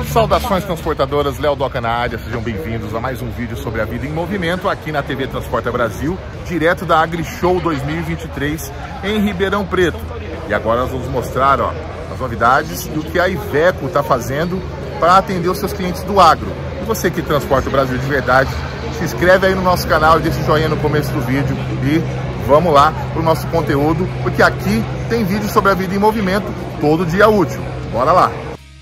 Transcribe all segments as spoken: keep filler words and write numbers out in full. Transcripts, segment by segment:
Saudações transportadoras, Léo Doca na área, sejam bem-vindos a mais um vídeo sobre a vida em movimento aqui na T V Transporta Brasil, direto da AgriShow dois mil e vinte e três em Ribeirão Preto. E agora nós vamos mostrar ó, as novidades e o que a Iveco está fazendo para atender os seus clientes do agro. E você que transporta o Brasil de verdade, se inscreve aí no nosso canal e deixa o joinha no começo do vídeo e vamos lá para o nosso conteúdo, porque aqui tem vídeo sobre a vida em movimento todo dia útil. Bora lá!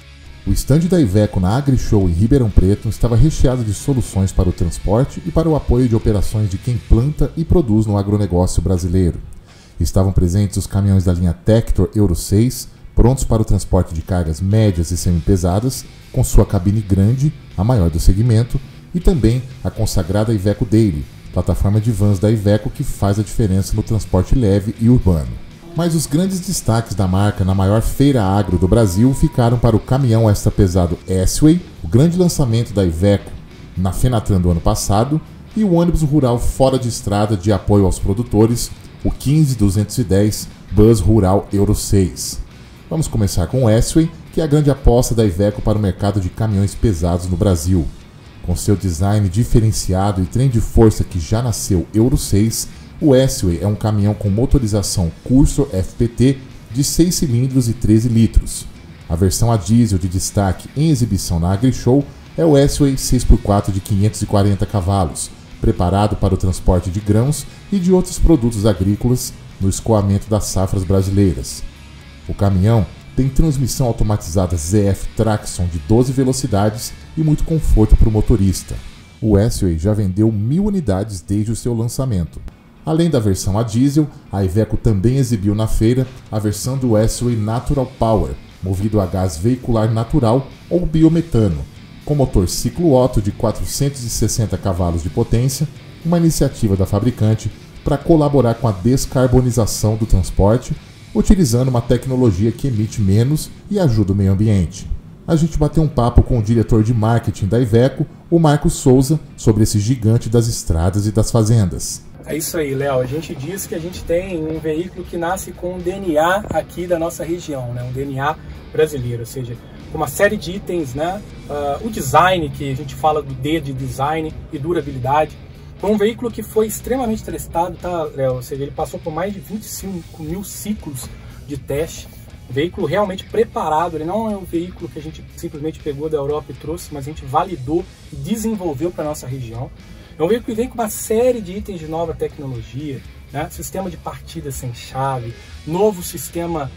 O estande da Iveco na AgriShow em Ribeirão Preto estava recheado de soluções para o transporte e para o apoio de operações de quem planta e produz no agronegócio brasileiro. Estavam presentes os caminhões da linha Tector Euro seis, prontos para o transporte de cargas médias e semi-pesadas, com sua cabine grande, a maior do segmento, e também a consagrada Iveco Daily, plataforma de vans da Iveco que faz a diferença no transporte leve e urbano. Mas os grandes destaques da marca na maior feira agro do Brasil ficaram para o caminhão extra pesado S-Way, o grande lançamento da Iveco na Fenatran do ano passado, e o ônibus rural fora de estrada de apoio aos produtores, o quinze duzentos e dez Bus Rural Euro seis. Vamos começar com o S-Way, que é a grande aposta da Iveco para o mercado de caminhões pesados no Brasil. Com seu design diferenciado e trem de força que já nasceu Euro seis, o S-Way é um caminhão com motorização Cursor F P T de seis cilindros e treze litros. A versão a diesel de destaque em exibição na AgriShow é o S-Way seis por quatro de quinhentos e quarenta cavalos, preparado para o transporte de grãos e de outros produtos agrícolas no escoamento das safras brasileiras. O caminhão tem transmissão automatizada Z F Traction de doze velocidades e muito conforto para o motorista. O S-Way já vendeu mil unidades desde o seu lançamento. Além da versão a diesel, a Iveco também exibiu na feira a versão do S-Way Natural Power, movido a gás veicular natural ou biometano, com motor ciclo Otto de quatrocentos e sessenta cavalos de potência, uma iniciativa da fabricante para colaborar com a descarbonização do transporte, utilizando uma tecnologia que emite menos e ajuda o meio ambiente. A gente bateu um papo com o diretor de marketing da Iveco, o Marcos Souza, sobre esse gigante das estradas e das fazendas. É isso aí, Léo. A gente diz que a gente tem um veículo que nasce com um D N A aqui da nossa região, né? Um D N A brasileiro, ou seja, com uma série de itens, né? Uh, o design, que a gente fala do D de design e durabilidade. Foi um veículo que foi extremamente testado, tá, Léo? Ou seja, ele passou por mais de vinte e cinco mil ciclos de teste. Um veículo realmente preparado, ele não é um veículo que a gente simplesmente pegou da Europa e trouxe, mas a gente validou e desenvolveu para a nossa região. É um veículo que vem com uma série de itens de nova tecnologia, né? Sistema de partida sem chave, novo sistema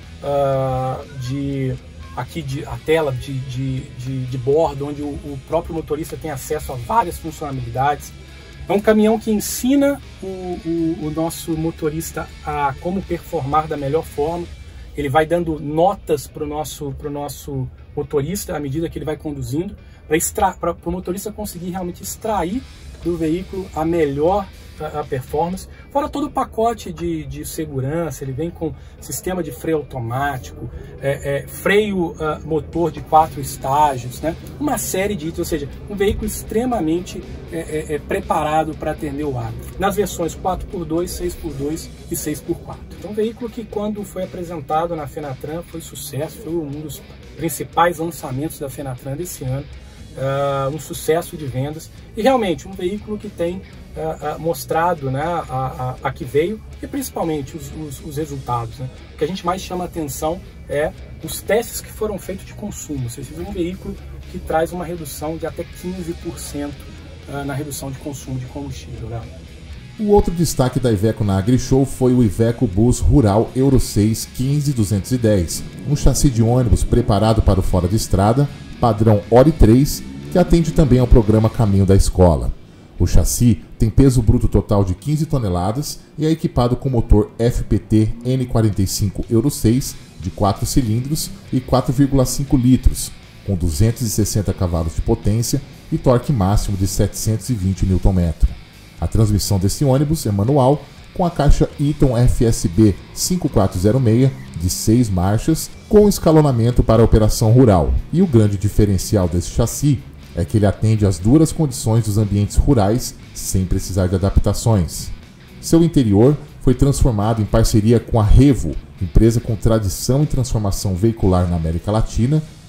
uh, de, aqui de, a tela de, de, de, de bordo, onde o, o próprio motorista tem acesso a várias funcionalidades. É um caminhão que ensina o, o, o nosso motorista a como performar da melhor forma. Ele vai dando notas para o nosso, pro nosso motorista à medida que ele vai conduzindo, para o motorista conseguir realmente extrair do veículo a melhor a, a performance, fora todo o pacote de, de segurança. Ele vem com sistema de freio automático, é, é, freio uh, motor de quatro estágios, né? Uma série de itens, ou seja, um veículo extremamente é, é, é, preparado para atender o agro, nas versões quatro por dois, seis por dois e seis por quatro. Então, um veículo que, quando foi apresentado na Fenatran, foi sucesso, foi um dos principais lançamentos da Fenatran desse ano. Uh, um sucesso de vendas e realmente um veículo que tem uh, uh, mostrado, né, a, a, a que veio e principalmente os, os, os resultados, né? O que a gente mais chama a atenção é os testes que foram feitos de consumo, ou seja, é um veículo que traz uma redução de até quinze por cento uh, na redução de consumo de combustível, né? O outro destaque da Iveco na AgriShow foi o Iveco Bus Rural Euro seis quinze duzentos e dez, um chassi de ônibus preparado para o fora de estrada, padrão O R I três, que atende também ao programa Caminho da Escola. O chassi tem peso bruto total de quinze toneladas e é equipado com motor F P T N quarenta e cinco Euro seis de quatro cilindros e quatro vírgula cinco litros, com duzentos e sessenta cavalos de potência e torque máximo de setecentos e vinte newton metros. A transmissão desse ônibus é manual, com a caixa Eaton F S B cinco quatro zero seis de seis marchas, com escalonamento para a operação rural. E o grande diferencial desse chassi é que ele atende às duras condições dos ambientes rurais sem precisar de adaptações. Seu interior foi transformado em parceria com a Revo, empresa com tradição em transformação veicular na América Latina,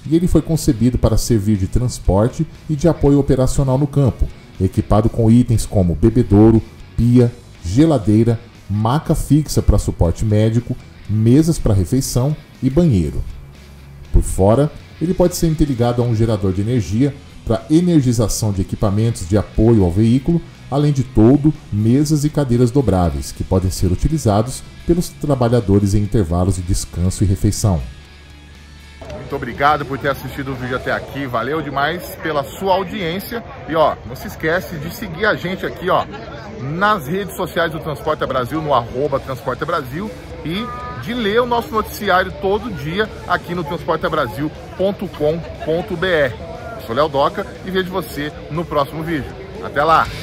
e ele foi concebido para servir de transporte e de apoio operacional no campo, equipado com itens como bebedouro, pia, geladeira, maca fixa para suporte médico, mesas para refeição e banheiro. Por fora, ele pode ser interligado a um gerador de energia para energização de equipamentos de apoio ao veículo, além de toldo, mesas e cadeiras dobráveis, que podem ser utilizados pelos trabalhadores em intervalos de descanso e refeição. Muito obrigado por ter assistido o vídeo até aqui, valeu demais pela sua audiência. E ó, não se esquece de seguir a gente aqui ó, nas redes sociais do Transporta Brasil, no arroba Transporta Brasil, e de ler o nosso noticiário todo dia aqui no transporta brasil ponto com ponto br. Eu sou Léo Doca e vejo você no próximo vídeo. Até lá!